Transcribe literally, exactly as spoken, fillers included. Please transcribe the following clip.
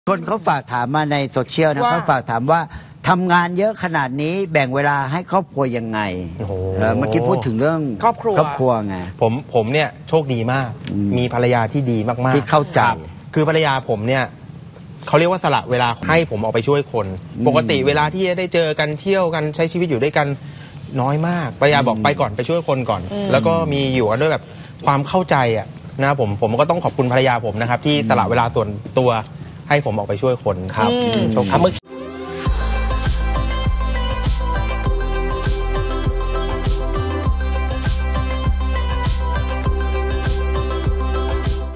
คนเขาฝากถามมาในโซเชียลนะเขาฝากถามว่าทำงานเยอะขนาดนี้แบ่งเวลาให้ครอบครัวยังไงเมื่อกี้พูดถึงเรื่องครอบครัวครอบครัวไงผมผมเนี่ยโชคดีมากมีภรรยาที่ดีมากๆที่เข้าใจคือภรรยาผมเนี่ยเขาเรียกว่าสละเวลาให้ผมออกไปช่วยคนปกติเวลาที่จะได้เจอกันเที่ยวกันใช้ชีวิตอยู่ด้วยกันน้อยมากภรรยาบอกไปก่อนไปช่วยคนก่อนแล้วก็มีอยู่กันด้วยแบบความเข้าใจอ่ะนะผมผมก็ต้องขอบคุณภรรยาผมนะครับที่สละเวลาส่วนตัวให้ผมออกไปช่วยคนครับ